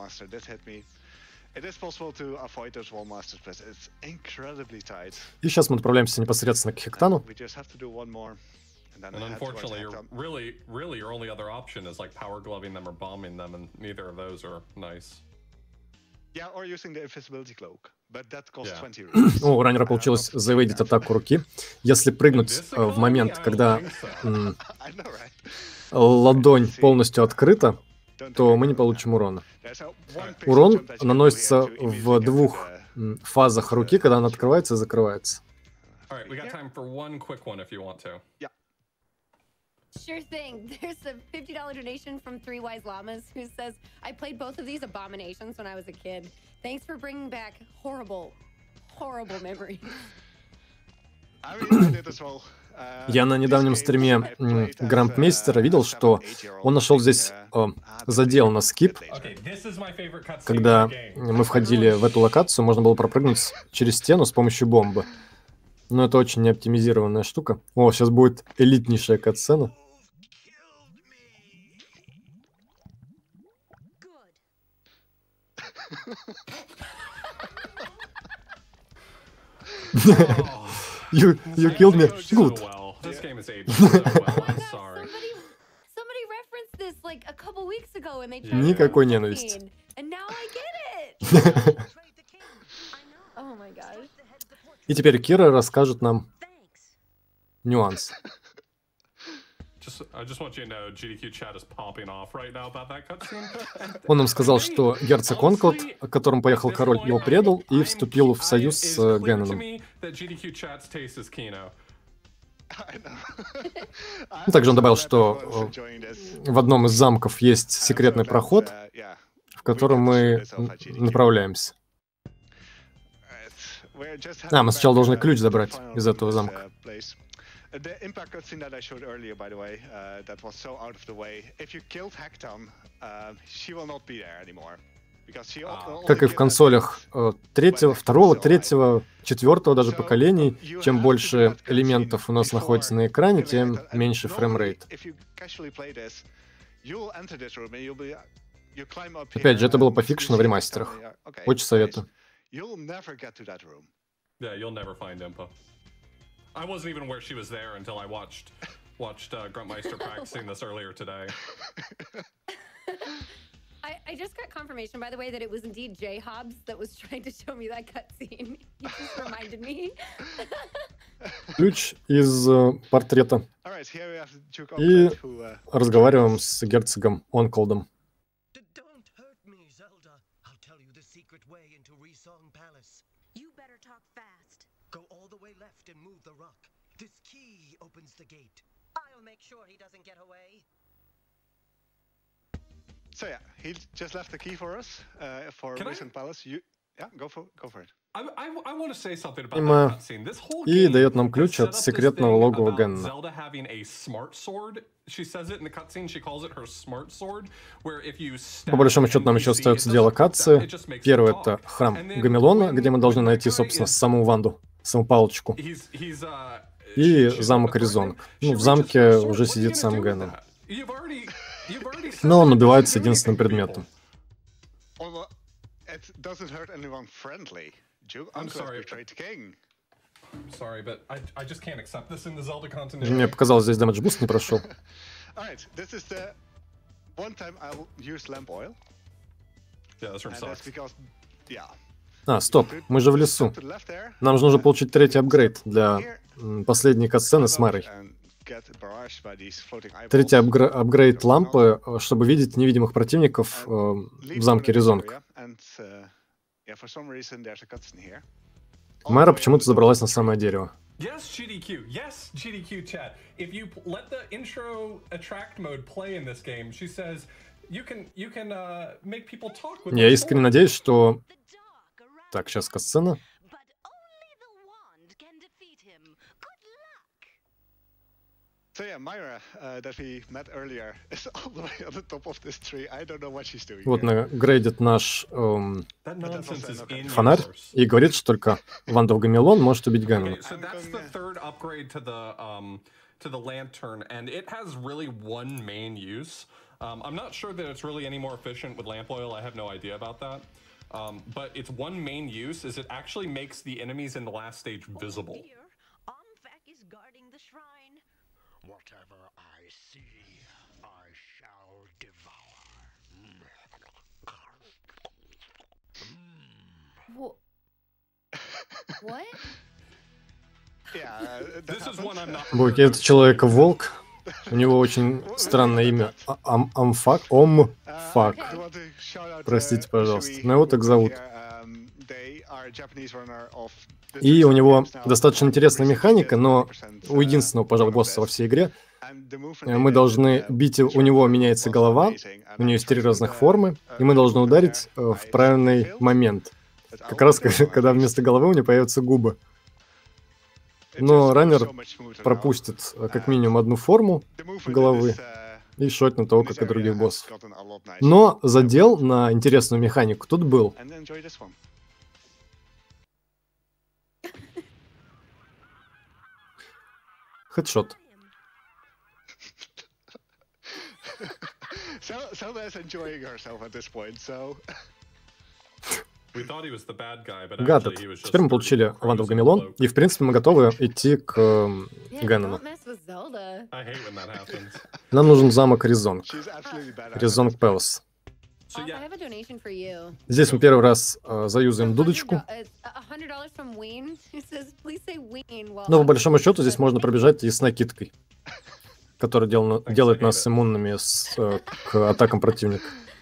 И сейчас мы отправляемся непосредственно к Хектану. And unfortunately, you're really, really, your only other option is like power gloving them or bombing them, and neither of those are nice. Yeah, or using the invisibility cloak, but that costs twenty Yeah. rupees. У раннера получилось завейдить атаку руки. Если прыгнуть в момент, когда м, ладонь полностью открыта, то мы не получим урона. Урон наносится в двух м, фазах руки, когда она открывается и закрывается. All right, we got time for one quick one if you want to. Yeah. Sure thing. There's a fifty dollar donation from Three Wise Llamas who says, I played both of these abominations when I was a kid. Thanks for bringing back horrible, horrible memories. I mean, I did as well. Uh, Я на недавнем стриме м, Грандмейстера видел, что он нашел здесь э, задел на скип. Okay, this is my favorite cutscene Когда in the game. мы входили в эту локацию, можно было пропрыгнуть через стену с помощью бомбы. Но это очень неоптимизированная штука. О, сейчас будет элитнейшая катсцена. you, you killed me. Good. This game is aged so well. I'm sorry. Somebody, somebody referenced this like a couple weeks ago and they tried Никакой to ненависти. explain, and now I get it. Oh my gosh. И теперь Кира расскажет нам нюанс. Just, I just want you to know, G D Q chat is popping off right now about that cutscene. Он нам сказал, что герцог Онклад, к которому поехал король, его предал и вступил в союз с э, Генноном. Ну, также он добавил, что э, в одном из замков есть секретный проход, в котором мы направляемся. А, мы сначала должны ключ забрать из этого замка. The impact cutscene that I showed earlier, by the way, uh, that was so out of the way. If you killed Hekton, uh, she will not be there anymore. Because she only Как и в консолях э, третьего, второго, третьего, четвертого даже поколений, чем больше элементов у нас находится на экране, тем меньше фреймрейт. Опять же, это было пофикшено в ремастерах. Очень советую. Yeah, you'll never find Impa. I wasn't even aware she was there until I watched watched uh, Gruntmeister practicing this earlier today. I, I just got confirmation, by the way, that it was indeed Jay Hobbs that was trying to show me that cutscene. You just reminded me. Ключ из э, портрета. И разговариваем с герцогом Онклдом. Go all the way left and move the rock. This key opens the gate. I'll make sure he doesn't get away. So yeah, he just left the key for us uh, for Recent Palace. You, yeah, go for go for it. I, I, I want to say something about that cutscene. This whole И game дает нам has ключ set от up this секретного thing логова about Генна. Zelda having a smart sword. She says it in the cutscene. She calls it her smart sword, where if you stab По большому счету нам an еще N P C, остаются it две doesn't локации. it just makes Первый them — это talk. храм And then Гамелона, when- где мы должны when найти, the guy собственно, is- саму Ванду, саму палочку. he's- he's, uh, И she- she's замок on the Резонг. corner. Ну, She в reaches замке for the sword. уже What are you сидит gonna сам do with Геннон. that? You've already- you've already said Но он that you убивается don't do единственным anything for предметом. people. Well, it doesn't hurt anyone friendly. Duke I'm Uncle has sorry. betrayed the king. Sorry, but I, I just can't accept this in the Zelda continuity. Мне показалось, здесь damage boost не прошел. All right, this is the one time I'll use lamp oil, Yeah, this room and that's sucks. because, yeah. А, стоп, мы же в лесу. To the left there, Нам же нужно получить третий апгрейд для м, последней катсцены с Марой. and get barraged by these floating eyeballs. Третий апгр- апгрейд лампы, э, чтобы видеть невидимых противников э, Leave в замке to the next Резонг. area, and, uh, yeah, for some reason there's a cutscene here. Майра почему-то забралась на самое дерево. Yes, G D Q. Yes, G D Q chat. If you let the intro attract mode play in this game, she says you can you can uh, make people talk with. Я искренне надеюсь, что... Так, сейчас катсцена. So yeah, Myra, uh, that we met earlier, is all the way on the top of this tree. I don't know what she's doing. Вот нагрейдит наш эм, That nonsense is in фонарь universe. и говорит, что только Ванда в Гамелон может убить Ганнона. Okay, so that's the third upgrade to the um to the lantern, and it has really one main use. Um, I'm not sure that it's really any more efficient with lamp oil. I have no idea about that. Um, but its one main use is it actually makes the enemies in the last stage visible. Omfak is guarding the shrine. Whatever I see, I shall devour. Wha- What? Yeah, uh, that This is one I'm not. Буки, это Человека-волк. У него очень странное имя. А- Ам- Амфак? Омфак. I want to shout out, uh, Простите, пожалуйста. Shui Но его так зовут. here. Um, they are Japanese runner of the И two у него games now. достаточно интересная механика, но у Uh, единственного, пожалуй, босса во всей игре and the movement э, мы they did, должны uh, бить, у него меняется was голова, amazing. And у нее I'm есть три trying разных to, формы, uh, и мы должны uh, ударить э, I в правильный failed, момент. but I Как раз, wonder why когда this- вместо головы у нее появятся губы. it Но just goes раннер so much smoother now. пропустит э, как минимум одну форму The movement in головы this, uh, и шотнет того, in как this и других area has боссов. gotten a lot nicer. Но задел на интересную механику тут был. And enjoy this one. Хедшот. Zel- Zelda is enjoying herself at this point, so We thought he was the bad guy, but Гадет. actually he was just Теперь мы thirty получили crows Ванду в in Гамелон, cloak. и в принципе мы готовы идти к эм, Yeah, Ганнону. don't mess with Zelda. I hate when that happens. Нам нужен замок Резонг. she's absolutely badass. Резонг Пэлас. So Also, I yeah, have a donation for you. Здесь мы первый раз э, заюзаем дудочку. It's a hundred dollars from Ween. It says, please say Ween while Но по I'm- большому счету здесь можно пробежать и с накидкой, которая дел- делает нас иммунными с, э, к атакам противника.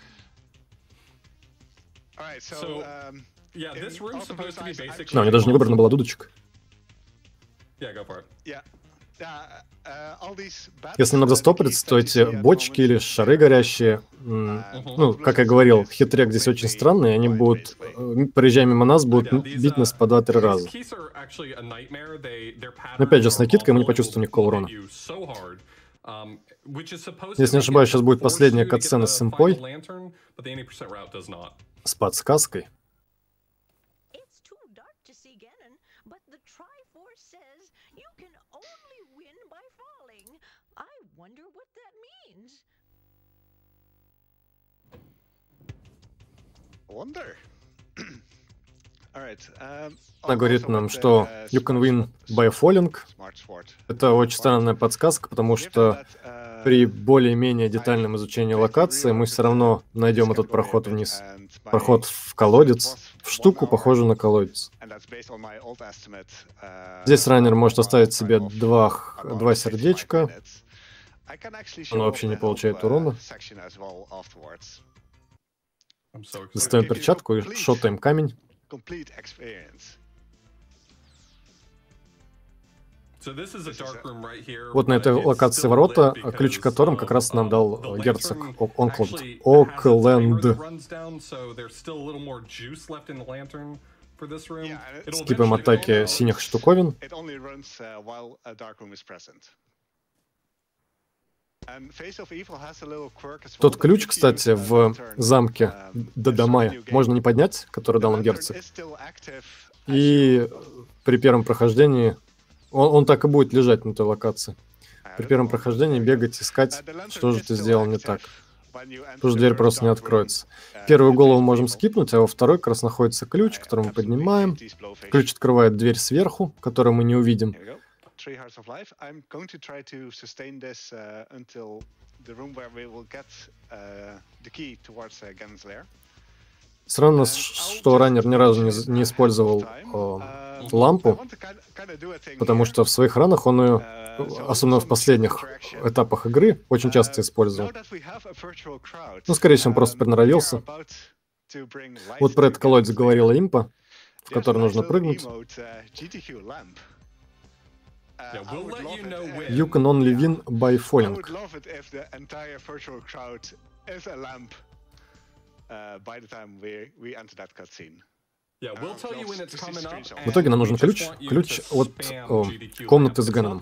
Alright, so, So- um, yeah, this in room's all supposed to be computer science, basically. Да, у меня даже не выбрана была дудочка. Yeah, go for it. yeah. Yeah, uh, all these bats, Если надо uh, стопориться, keys то that you эти see at the бочки moment, или шары горящие, м, uh, ну, как я говорил, хитряк здесь очень странный, они будут, э, проезжая мимо нас, будут Yeah, these, бить uh, нас по два-три these раза. keys are actually a nightmare. They- their Но опять же, patterns с are накидкой мы не awful. почувствуем They will никакого hit урона. you so hard, um, which is supposed Если to не make ошибаюсь, it сейчас будет force последняя you to get катсцена the с импой. final lantern, but the eighty percent route does not. С подсказкой. It's too dark to see Ganon, but the Triforce says you can only win by falling. I wonder what that means. Wonder. Alright, um, Она говорит also нам, with the, что uh, you can smart win sword- by falling. smart sword. Это очень странная подсказка, потому что при более-менее детальном изучении локации мы все равно найдем этот проход вниз. Проход в колодец, в штуку, похожую на колодец. Здесь раннер может оставить себе два, х- два сердечка. Он вообще не получает урона. I'm so excited. Достаем перчатку и шотаем камень. So this is a dark room right here, Вот на but этой it's локации still ворота, lit ключ because, которым как раз нам um, дал the э, герцог lantern О- Окленд. actually has a timer Окленд. that runs down, so there's still a little more juice left in the lantern for this room. Yeah, and It'll Скипаем eventually атаки go out. синих штуковин. It only runs uh, while a dark room is present. And Face of Evil has a little quirk as well Тот that ключ, if you кстати, use a в lantern, замке um, Дадамая in the new можно game, не поднять, который the дал нам lantern герцог. is still active as И you- при первом прохождении он, он так и будет лежать на той локации. I При don't первом know. прохождении бегать, искать, Uh, the lantern что же is ты still сделал не active так. when you enter Потому что the дверь first просто не dark room, откроется. uh, Первую in голову Face of можем Evil. скипнуть, а во второй как раз находится ключ, I который мы absolutely поднимаем. hate these blowfish. Ключ открывает дверь сверху, которую мы не увидим. Here we go. Three hearts of life. I'm going to try to sustain this uh, until the room where we will get uh, the key towards uh, Ganon's lair. Странно, что раннер ни разу не, з- не использовал э, лампу, потому что в своих ранах он ее, особенно в последних этапах игры, очень часто использовал. Ну, скорее всего, он просто приноровился. Вот про этот колодец говорила Импа. в который нужно прыгнуть. You can only win by falling. В итоге нам нужен ключ, ключ от о, комнаты с Ганоном.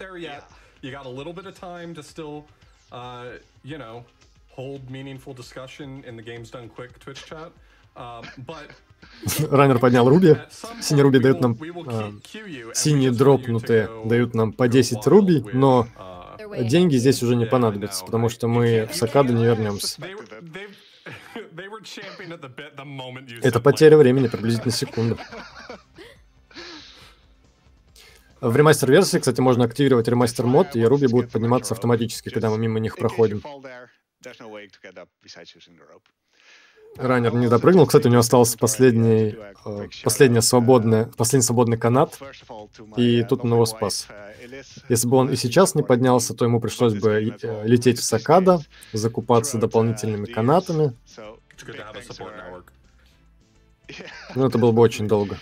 Раннер поднял Руби. Синий Руби дают нам... Э, синие дропнутые дают нам по десять рубий, но деньги здесь уже не понадобятся, потому что мы в Сакаду не вернемся. Это потеря времени, приблизительно секунду. В ремастер-версии, кстати, можно активировать ремастер-мод, и Руби будут подниматься автоматически, когда мы мимо них проходим. Раннер не допрыгнул. Кстати, у него остался последний, э, последняя свободная, последний свободный канат, и тут он его спас. Если бы он и сейчас не поднялся, то ему пришлось бы э, лететь в Сакада, закупаться дополнительными канатами. Ну, это было бы очень долго.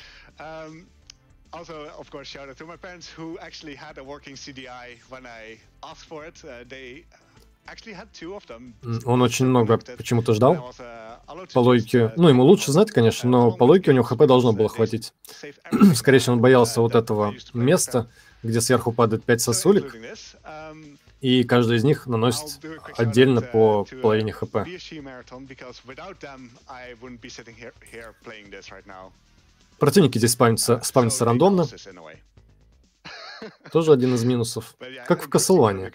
Он очень много почему-то ждал. По логике... Ну, ему лучше знать, конечно, но по логике у него хп должно было хватить. Скорее всего, он боялся вот этого места, где сверху падает пять сосулек, и каждый из них наносит отдельно по половине хп. Противники здесь спавнятся, спавнятся рандомно. Тоже один из минусов. Как в Castlevania.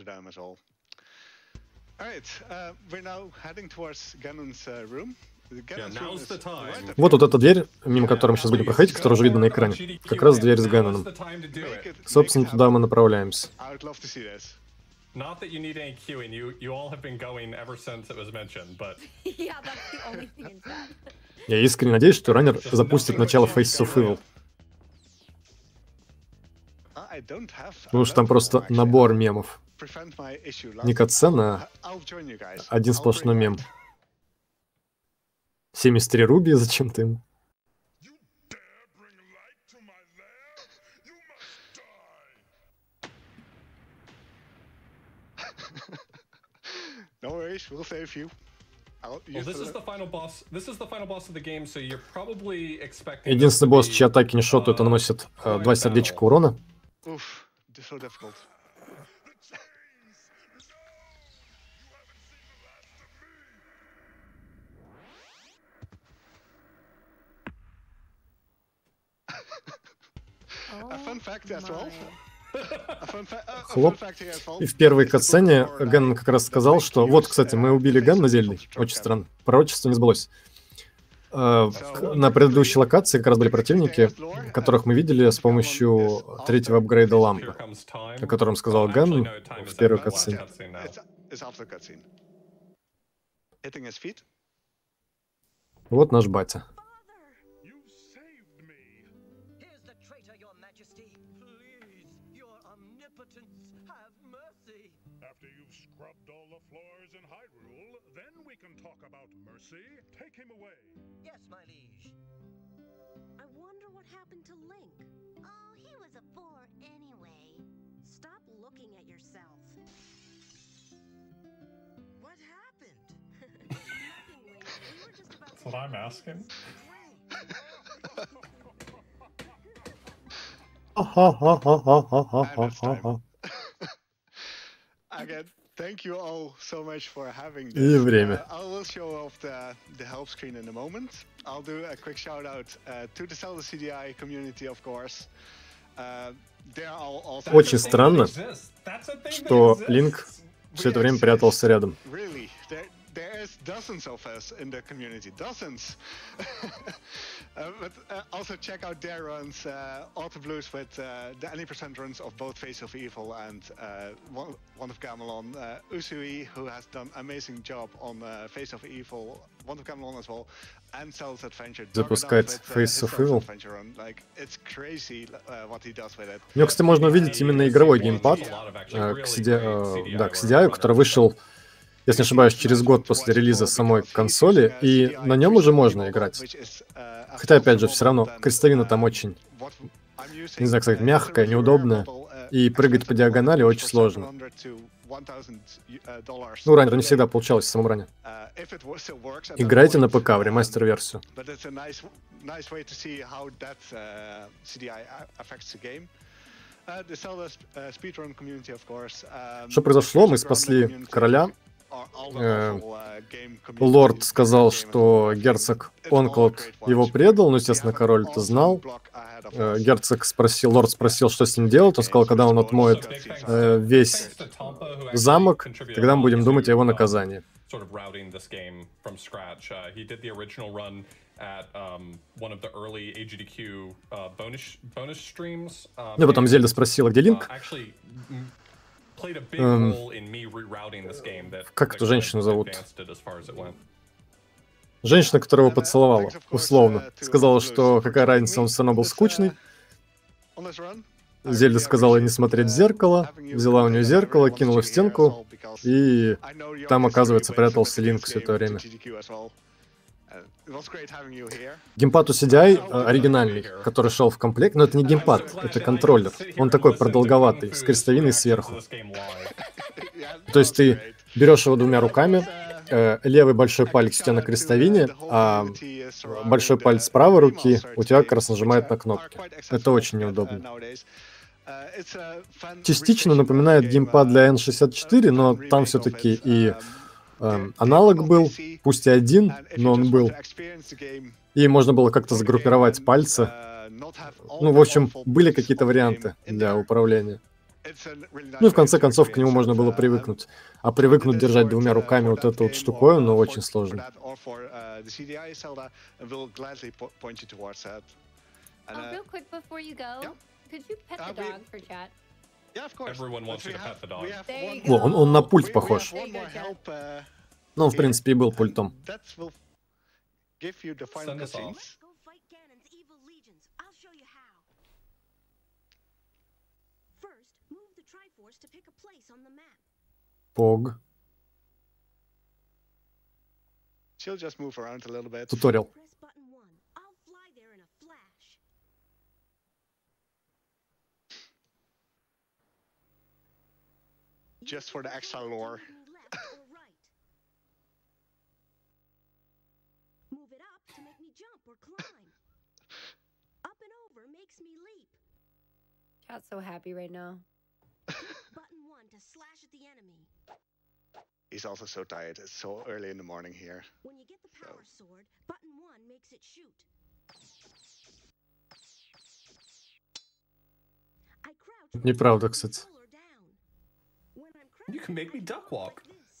Вот вот эта дверь, мимо которой мы сейчас будем проходить, которая уже видно на экране. Как раз дверь с Ганоном. Собственно, туда мы направляемся. Я искренне надеюсь, что раннер запустит начало Faces of Evil. Потому что там просто набор мемов. Не катсцен, а один сплошной мем. семьдесят три руби зачем-то ему. Единственный босс, чьи атаки не шотают, он наносит э, два сердечка урона. Хлоп. И в первой катсцене Ганнон как раз сказал, что вот, кстати, мы убили Ганна зельный. Очень странно. Пророчество не сбылось. Uh, на предыдущей локации как раз были противники, которых мы видели с помощью третьего апгрейда лампы, о котором сказал Ганн в первой катсцене. Вот наш батя. Yes, my liege. I wonder what happened to Link. Oh, he was a bore anyway. Stop looking at yourself. What happened? Nothing, Link. We were just about to... That's what I'm asking. Again, thank you all so much for having this. И время. Uh, I will show off the, the help screen in a moment. I'll do a quick shout out uh, to the Zelda C D I community, of course. Uh, they are all also... Очень странно, что Линк все это время прятался рядом. Really? There, there is dozens of us in the community, dozens. uh, but uh, also check out their runs, uh, Auto Blues with uh, the any percent runs of both Face of Evil and uh, one, one of Gamelon, uh, Usui, who has done amazing job on uh, Face of Evil, one of Gamelon as well, and Cell's Adventure. Запускать Face of Evil. Like, it's crazy uh, what he does with it. У него, кстати, можно увидеть именно игровой геймпад э, к си ди ай, э, да, к си ди ай, который вышел если не ошибаюсь, через год после релиза самой консоли, и на нем уже можно играть. Хотя, опять же, все равно, крестовина там очень, не знаю, как сказать, мягкая, неудобная, и прыгать по диагонали очень сложно. Ну, раньше не всегда получалось в самом ране. Играйте на ПК в ремастер-версию. Что произошло? Мы спасли короля. Э, лорд сказал, что герцог Онклод его предал, но, естественно, король это знал. Э, герцог спросил, лорд спросил, что с ним делать. Он сказал, когда он отмоет э, весь замок, тогда мы будем думать о его наказании. Ну, потом Зельда спросила, где Линк? Эм, как эту женщину зовут? Женщина, которая его поцеловала, условно. Сказала, что какая разница, он все равно был скучный. Зельда сказала не смотреть в зеркало, взяла у нее зеркало, кинула в стенку, и там, оказывается, прятался Линк все это время. Геймпад у си ди ай оригинальный, который шел в комплект, но это не геймпад, это контроллер. Он такой продолговатый, с крестовиной сверху. То есть ты берешь его двумя руками, э, левый большой палец у тебя на крестовине, а большой палец правой руки у тебя как раз нажимает на кнопки. Это очень неудобно. Частично напоминает геймпад для эн шестьдесят четыре, но там все-таки и э, аналог был, пусть и один, но он был. И можно было как-то загруппировать пальцы. Ну, в общем, были какие-то варианты для управления. Ну и в конце концов к нему можно было привыкнуть. А привыкнуть держать двумя руками вот эту вот штуковину, но очень сложно. О, он, он на пульт похож. Ну, он, в принципе, и был пультом. Пог. Туториал. Just for the extra lore. Move it up to make me jump or climb. Up and over makes me leap. Chat's so happy right now. Button one to slash at the enemy. He's also so tired. It's so early in the morning here. When you get the power so. sword, button one makes it shoot. I crouch. Неправда, кстати. You can make me duck walk.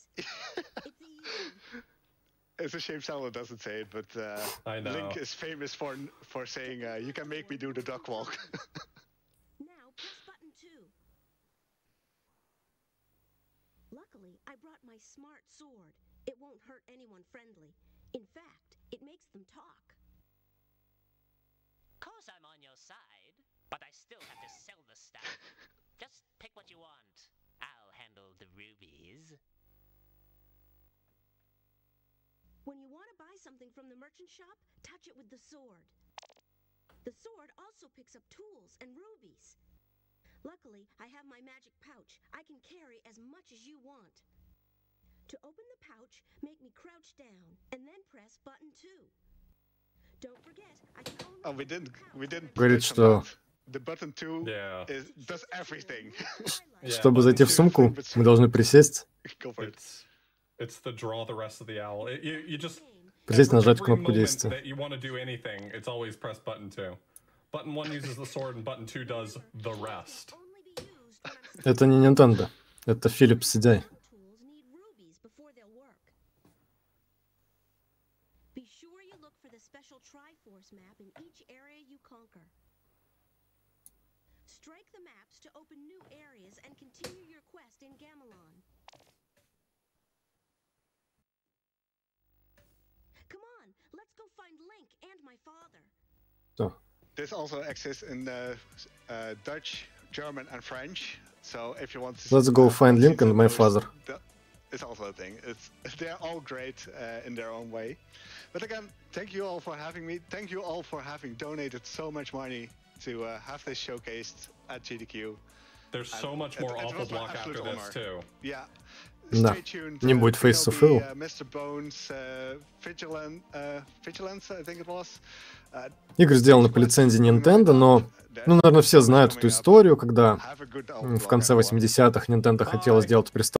It's a shame Zelda doesn't say it, but uh, I know. Link is famous for for saying, uh, "You can make me do the duck walk." Now press button two. Luckily, I brought my smart sword. It won't hurt anyone friendly. In fact, it makes them talk. Course I'm on your side, but I still have to sell the stuff. Just pick what you want. I'll handle the rubies. When you want to buy something from the merchant shop, touch it with the sword. The sword also picks up tools and rubies. Luckily, I have my magic pouch. I can carry as much as you want. To open the pouch, make me crouch down and then press button two. Don't forget, I can only Oh, we didn't. We didn't. Говорит, что The button two Yeah. is, does everything. чтобы зайти в сумку, мы должны присесть, Go for it. It's it's the draw the rest of the owl. It, you you just присесть, нажать every кнопку moment действия. that you want to do anything, it's always press button two. Button one uses the sword and button two does the rest. only be used when I'm Это не Nintendo, это Philips си ди ай. tools need rubies before they'll work. Be sure you look for the special Triforce map in each area you conquer. Strike the maps to open new areas and continue your quest in Gamelon. Come on, let's go find Link and my father. Что? This also exists in uh, uh, Dutch, German, and French. So if you want to. Let's go find Link and my father. The, is also a thing. It's they're all great uh, in their own way. But again, thank you all for having me. Thank you all for having donated so much money to uh, have this showcased at G D Q. There's so And much it- more it awful was my block after absolute this honor. too. Yeah. Да. Stay tuned. Не uh, будет there'll Face of be, Evil. uh, мистер Bones, uh, Vigilant, uh, Vigilance, I think it was. Uh, Игры сделаны по лицензии Nintendo, но, ну, наверное, все знают эту историю, когда have a good м, в конце восьмидесятых Nintendo хотела сделать приставку